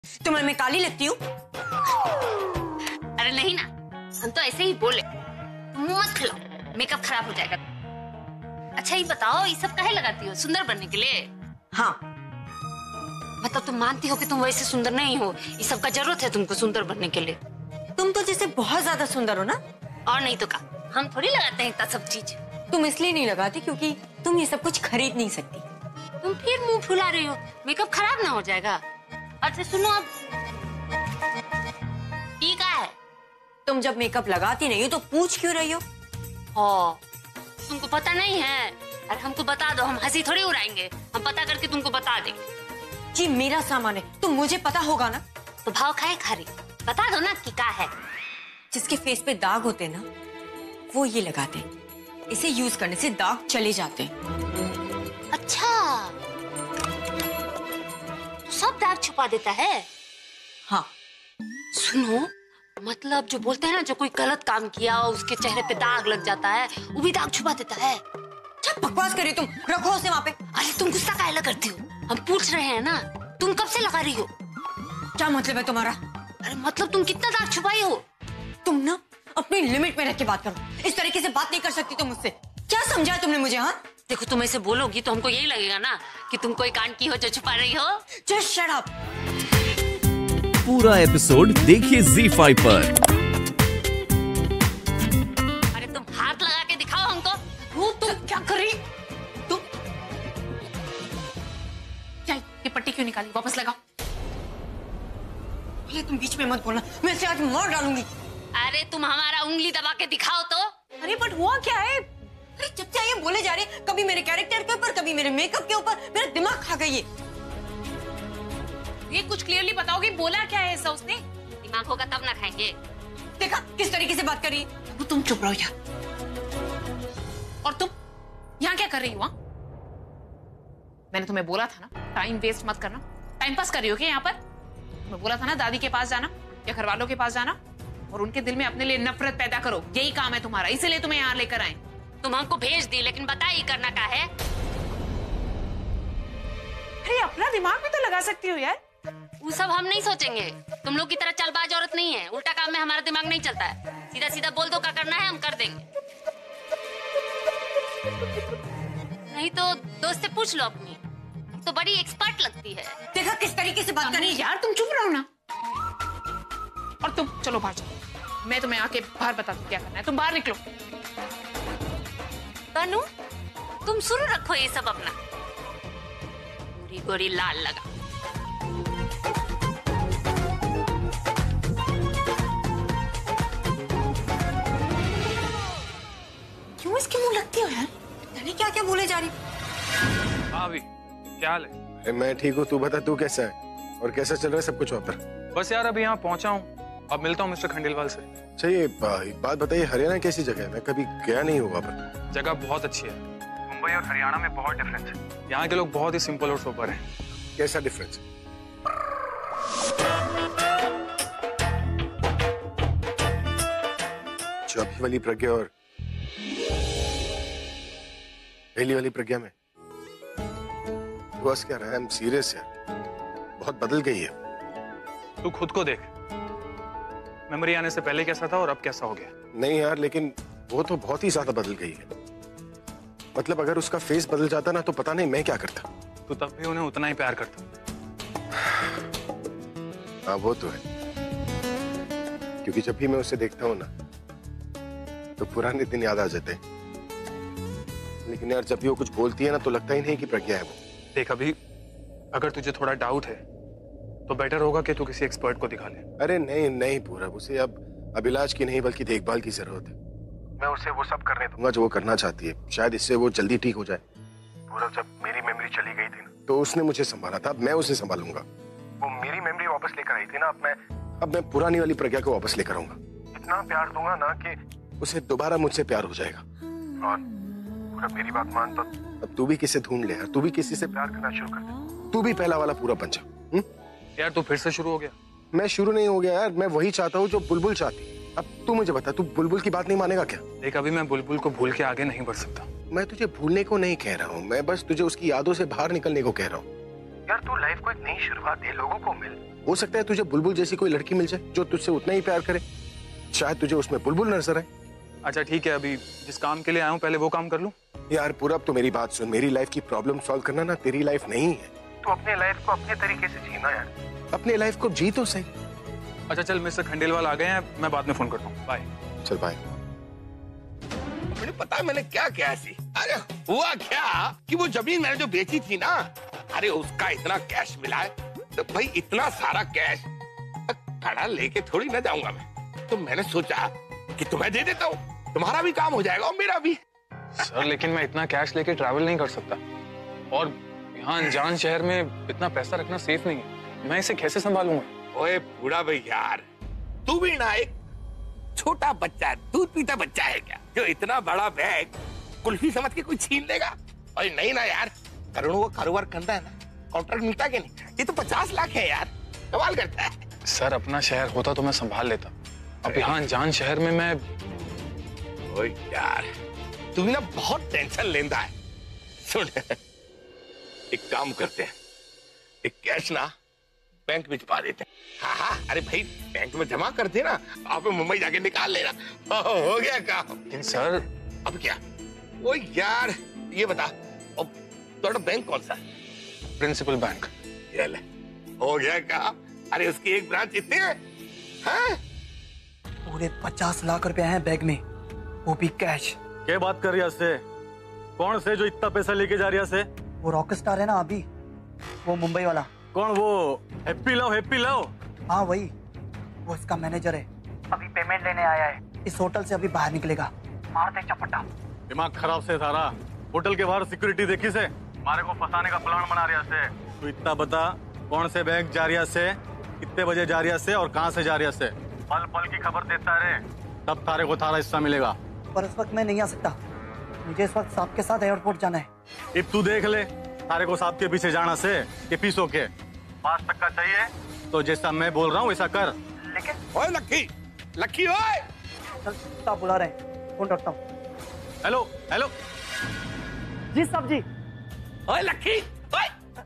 तुम्हें मैं काली लगती हूँ? अरे नहीं ना, हम तो ऐसे ही बोले। मत खिलाओ, मेकअप खराब हो जाएगा। अच्छा ये बताओ, ये सब काहे लगाती हो? सुंदर बनने के लिए? हाँ। मतलब तुम मानती हो कि तुम वैसे सुंदर नहीं हो? ये सब का जरूरत है तुमको सुंदर बनने के लिए? तुम तो जैसे बहुत ज्यादा सुंदर हो ना। और नहीं तो का, हम थोड़ी लगाते हैं इतना सब चीज। तुम इसलिए नहीं लगाती क्योंकि तुम ये सब कुछ खरीद नहीं सकती। तुम फिर मुंह फुला रही हो, मेकअप खराब ना हो जाएगा। अच्छा सुनो, अब ये क्या है? तुम जब मेकअप लगाती नहीं हो तो पूछ क्यों रही हो? तुमको पता नहीं है? अरे हमको बता दो, हम हंसी थोड़ी उड़ाएंगे। हम पता करके तुमको बता देंगे। जी मेरा सामान है तो मुझे पता होगा ना। तो भाव खाए खारी, बता दो ना कि क्या है। जिसके फेस पे दाग होते हैं ना, वो ये लगाते हैं। इसे यूज करने से दाग चले जाते हैं। अच्छा, तो सब दाग छुपा देता है? हाँ। सुनो, मतलब जो बोलते हैं ना, जो कोई गलत काम किया और उसके चेहरे पे दाग लग जाता है, वो भी दाग छुपा देता है। क्या बकवास कर रही तुम? रखो उसे वहाँ पे। अरे तुम गुस्सा काहे करती हो? हम पूछ रहे हैं ना, तुम कब से लगा रही हो? क्या मतलब है तुम्हारा? अरे मतलब तुम कितना दाग छुपाई हो? तुम ना अपनी लिमिट में रह के बात करो। इस तरीके से बात नहीं कर सकती तुम मुझसे। क्या समझा तुमने मुझे? हाँ देखो, तुम ऐसे बोलोगी तो हमको यही लगेगा ना कि तुम कोई कांड की हो जो छुपा रही हो। Just shut up. पूरा एपिसोड देखिए ZEE5 पर। अरे तुम हाथ लगा के दिखाओ हमको। वो तुम क्या कर रही? तुम क्या ये पट्टी क्यों निकाली? वापस लगाओ। भले तुम बीच में मत बोलना, मैं इसे आज मार डालूंगी। अरे तुम हमारा उंगली दबा के दिखाओ तो। अरे बट हुआ क्या है? अरे जब से ये बोले जा रहे, कभी मेरे कैरेक्टर के ऊपर, कभी मेरे मेकअप के ऊपर, मेरा दिमाग खा गई है। ये कुछ क्लियरली बताओगे, बोला क्या है ऐसा उसने? दिमाग होगा तब ना खाएंगे। देखा किस तरीके से बात कर रही है? वो तुम चुप रहो यार। और तुम यहाँ क्या कर रही हो? मैंने तुम्हें बोला था ना, टाइम वेस्ट मत करना। टाइम पास कर रही हो क्या यहाँ पर? मैं बोला था ना दादी के पास जाना या घर वालों के पास जाना और उनके दिल में अपने लिए नफरत पैदा करो। यही काम है तुम्हारा, इसीलिए तुम्हें यहाँ लेकर आए। तुम हमको भेज दी, लेकिन बताइए करना क्या है? अरे अपना दिमाग भी तो लगा सकती हो यार। वो सब हम नहीं सोचेंगे। तुम लोग की तरह चालबाज औरत नहीं है। उल्टा काम में हमारा दिमाग नहीं चलता है। सीधा सीधा बोल दो क्या करना है, हम कर देंगे। नहीं तो दोस्त से पूछ लो अपनी, तो बड़ी एक्सपर्ट लगती है। देखा किस तरीके से बात कर रही है? यार तुम चुप रहो ना। और तुम चलो बाहर जाओ, मैं तुम्हें आके बाहर बता दूं क्या करना है। तुम बाहर निकलो। तनु, तुम सुन रखो ये सब अपना। गोरी गोरी लाल लगा। क्यों इसके मुंह लगती हो यार? जाने क्या क्या बोले जा रही। हाँ अभी क्या हाल है? मैं ठीक हूँ, तू बता तू कैसा है और कैसा चल रहा है सब कुछ वहाँ पर? बस यार अभी यहाँ पहुँचा हूँ, अब मिलता हूँ मिस्टर खंडेलवाल से। अच्छा ये एक बात बताइए, हरियाणा कैसी जगह है? मैं कभी गया नहीं हूँ वहाँ पर। जगह बहुत अच्छी है। मुंबई और हरियाणा में बहुत डिफरेंस है। यहाँ के लोग बहुत ही सिंपल और सोबर हैं। कैसा डिफरेंस? अभी वाली प्रज्ञा और पहली वाली प्रज्ञा में बस क्या रहा है? I'm serious यार, बहुत बदल गई है। तू खुद को देख, मेमोरी आने से पहले कैसा था और अब कैसा हो गया। नहीं यार, लेकिन वो तो बहुत ही ज्यादा बदल गई है। मतलब अगर उसका फेस बदल जाता ना तो पता नहीं मैं क्या करता। तू तब भी उन्हें उतना ही प्यार करता। हाँ वो तो है, क्योंकि जब भी मैं उसे देखता हूँ ना तो पुराने दिन याद आ जाते हैं। लेकिन यार जब भी वो कुछ बोलती है ना तो लगता ही नहीं कि प्रज्ञा है वो। देख अभी, अगर तुझे थोड़ा डाउट है तो बेटर होगा कि तू किसी एक्सपर्ट को दिखा ले। अरे नहीं नहीं पूरब, उसे अब इलाज की नहीं बल्कि देखभाल की जरूरत है। मैं उसे वो सब करने दूंगा जो वो करना चाहती है, शायद इससे वो जल्दी ठीक हो जाए। पूरब, जब मेरी मेमोरी चली गई थी ना तो उसने मुझे संभाला था, अब मैं उसे संभालूंगा। वो मेरी मेमोरी वापस लेकर आई थी ना, अब मैं पुरानी वाली प्रज्ञा को वापस लेकर आऊंगा। इतना प्यार दूंगा ना कि उसे दोबारा मुझसे प्यार हो जाएगा। और पूरब मेरी बात मान, तो अब तू भी किसी ढूंढ ले यार, तू भी किसी से प्यार करना शुरू कर दे। तू भी पहला वाला पूरा बन जा। यार तू फिर से शुरू हो गया। मैं शुरू नहीं हो गया यार, मैं वही चाहता हूँ जो बुलबुल चाहती। अब तू मुझे बता, तू बुलबुल की बात नहीं मानेगा क्या? देख अभी मैं बुलबुल को भूल के आगे नहीं बढ़ सकता। मैं तुझे भूलने को नहीं कह रहा हूँ, मैं बस तुझे उसकी यादों से बाहर निकलने को कह रहा हूँ। यार तू लाइफ को एक नई शुरुआत दे, लोगों को मिल। हो सकता है तुझे बुलबुल जैसी कोई लड़की मिल जाए जो तुझसे उतना ही प्यार करे, शायद तुझे उसमें बुलबुल नजर आए। अच्छा ठीक है, अभी जिस काम के लिए आया हूँ पहले वो काम कर लूँ। यार पूरब तो मेरी बात सुन, मेरी लाइफ की प्रॉब्लम सॉल्व करना ना तेरी लाइफ नहीं है। तू अपने लाइफ को अपने तरीके से जीना यार, अपने लाइफ को जी तो सही। अच्छा चल, मिस्टर खंडेलवाल आ गए हैं, मैं बाद में फोन करता हूँ, बाय। चल बाय। मुझे पता है मैंने क्या किया ऐसी। अरे हुआ क्या कि वो जमीन मैंने जो बेची थी ना, अरे उसका इतना कैश मिला है, तो भाई इतना सारा कैश खड़ा लेके थोड़ी ना जाऊंगा मैं। तो मैंने सोचा कि तुम्हें दे देता हूँ, तुम्हारा भी काम हो जाएगा और मेरा भी। सर लेकिन मैं इतना कैश लेके ट्रैवल नहीं कर सकता, और यहाँ अनजान शहर में इतना पैसा रखना सेफ नहीं है। मैं इसे कैसे संभालूंगा? ओए बूढ़ा भाई यार, तू भी ना एक छोटा बच्चा है, दूध पीता बच्चा है क्या, जो इतना बड़ा बैग कुल्फी समझ के कोई छीन लेगा? और नहीं ना यार, करोड़ों का कारोबार करता है ना, कॉन्ट्रैक्ट मिलता है कि नहीं? ये तो 50 लाख है यार, कमाल करता है। सर अपना शहर होता तो मैं संभाल लेता, अब यहाँ अनजान शहर में मैं। ओए यार तू भी ना बहुत टेंशन लेता है। सुन एक काम करते हैं, एक कैश ना बैंक में छुपा देते हैं। हाँ हाँ, अरे भाई बैंक में जमा कर देना, आप मुंबई जाके निकाल लेना, हो गया काम। लेकिन सर अब क्या? ओ यार ये बता, अब तुम्हारा बैंक कौन सा है? Principal bank. ये ले, हो गया काम। अरे उसकी एक ब्रांच इतने हैं? हाँ? पूरे 50 लाख रुपए हैं बैग में, वो भी कैश। क्या बात कर रही है से? कौन से जो इतना पैसा लेके जा रही है से? वो रॉक स्टार है ना अभी, वो मुंबई वाला। कौन वो? Happy love? Happy love? हाँ वही, वो इसका मैनेजर है, अभी पेमेंट लेने आया है, इस होटल से अभी बाहर निकलेगा, मार दे चपटा। दिमाग खराब से सारा, होटल के बाहर सिक्योरिटी देखी से हमारे को फंसाने का प्लान बना रही है से। तू इतना बता, कौन से बैंक जा रही है से, कितने बजे जा रही है से और कहाँ से जा रही है से? पल पल की खबर देता रहे, तब तारे को थारा हिस्सा मिलेगा। पर इस वक्त मैं नहीं आ सकता, मुझे इस वक्त साहब के साथ एयरपोर्ट जाना है। अब तू देख ले, तारे को साहब के पीछे जाना से कि पीसो के 5 टक्का चाहिए तो जैसा मैं बोल रहा हूँ वैसा कर। लेकिन ओए लक्की, लक्की ओए। चल साहब बुला रहे हैं, फोन रखता हूँ। हेलो हेलो जी साहब जी। ओए लक्की, ओए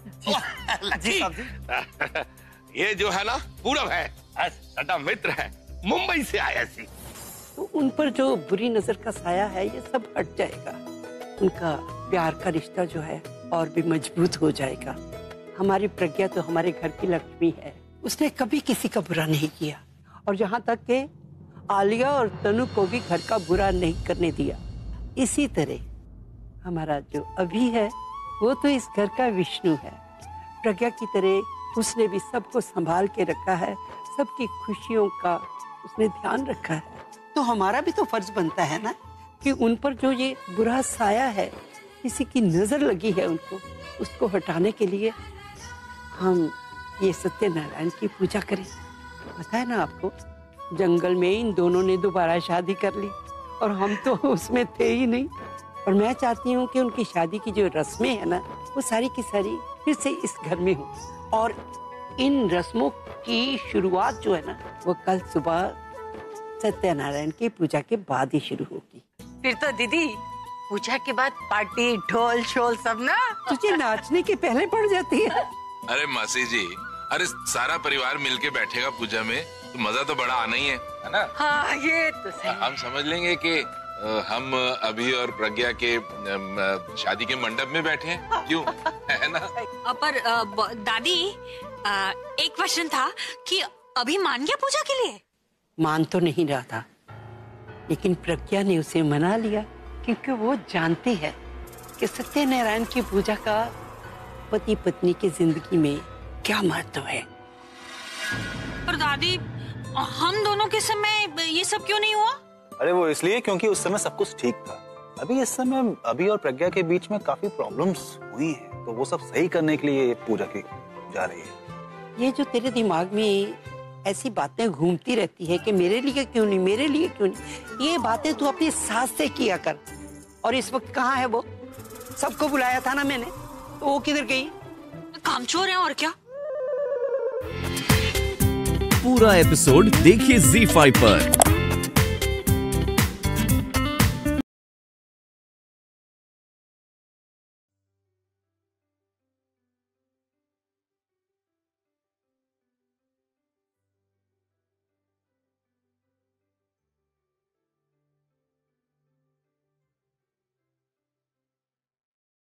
जी साहब जी। ये जो है ना पूरब है, सदा मित्र है, मुंबई से आया सी। तो उन पर जो बुरी नजर का साया है ये सब हट जाएगा, उनका प्यार का रिश्ता जो है और भी मजबूत हो जाएगा। हमारी प्रज्ञा तो हमारे घर की लक्ष्मी है, उसने कभी किसी का बुरा नहीं किया, और यहाँ तक के आलिया और तनु को भी घर का बुरा नहीं करने दिया। इसी तरह हमारा जो अभी है वो तो इस घर का विष्णु है, प्रज्ञा की तरह उसने भी सबको संभाल के रखा है, सबकी खुशियों का उसने ध्यान रखा है। तो हमारा भी तो फर्ज बनता है ना कि उन पर जो ये बुरा साया है, किसी की नजर लगी है उनको, उसको हटाने के लिए हम ये सत्यनारायण की पूजा करें। पता है ना आपको, जंगल में इन दोनों ने दोबारा शादी कर ली और हम तो उसमें थे ही नहीं। और मैं चाहती हूँ कि उनकी शादी की जो रस्में है ना, वो सारी की सारी फिर से इस घर में हो, और इन रस्मों की शुरुआत जो है ना वो कल सुबह सत्यनारायण की पूजा के बाद ही शुरू होगी। फिर तो दीदी पूजा के बाद पार्टी, ढोल शोल सब ना तुझे नाचने के पहले पड़ जाती है। अरे मासी जी, अरे सारा परिवार मिलके बैठेगा पूजा में तो मजा तो बड़ा आना ही है ना? हाँ ये तो सही। हम समझ लेंगे कि हम अभी और प्रज्ञा के शादी के मंडप में बैठे हैं, क्यों? है ना? पर दादी, एक क्वेश्चन था कि अभी मान गया पूजा के लिए? मान तो नहीं रहा था, लेकिन प्रज्ञा ने उसे मना लिया, क्योंकि वो जानती है कि सत्यनारायण की पूजा का पति पत्नी की जिंदगी में क्या महत्व है। पर दादी, हम दोनों के समय ये सब क्यों नहीं हुआ? अरे वो इसलिए क्योंकि उस समय सब कुछ ठीक था। अभी इस समय अभी और प्रज्ञा के बीच में काफी प्रॉब्लम्स हुई हैं, तो वो सब सही करने के लिए पूजा की जा रही है। ये जो तेरे दिमाग में ऐसी बातें घूमती रहती है कि मेरे लिए क्यों नहीं, मेरे लिए क्यों नहीं, ये बातें तू अपनी सास से किया कर। और इस वक्त कहाँ है वो? सबको बुलाया था ना मैंने, तो वो किधर गई? कामचोर है और क्या। पूरा एपिसोड देखिए ZEE5 पर।